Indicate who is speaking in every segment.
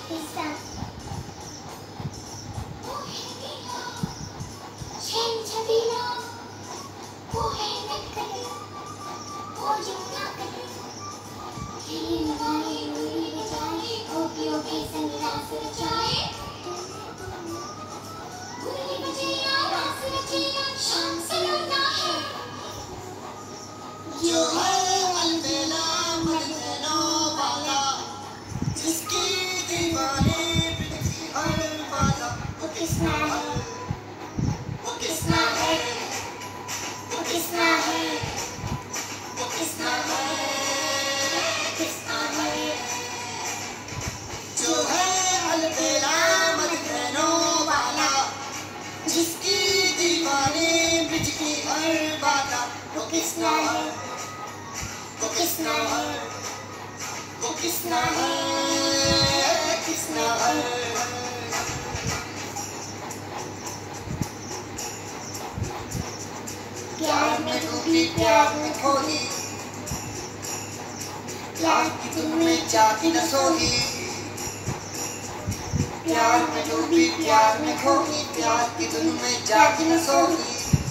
Speaker 1: जो है अलबेला मदीनों वाला, जिसकी दीवानी बिजली हर वाला, वो किसना है, वो किसना है, वो किसना है, वो किसना है, किसना है। जो है अलबेला मदीनों वाला, जिसकी दीवानी बिजली हर वाला, वो किसना है, वो किसना है, वो किसना है, किसना है। प्यार में डूबी प्यार में खोई, प्यार की धुन में जागी न सोई। प्यार में डूबी प्यार में खोई, प्यार की धुन में जागी न सोई।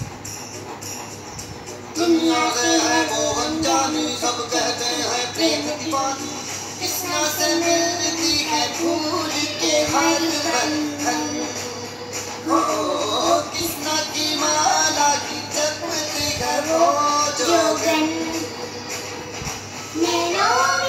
Speaker 1: दुनिया से है वो अनजानी, सब कहते हैं प्रेम दीवानी। किसना से मिलती है भूल के हर बंधन, हो किसना की माला की जपती है वो जोगन।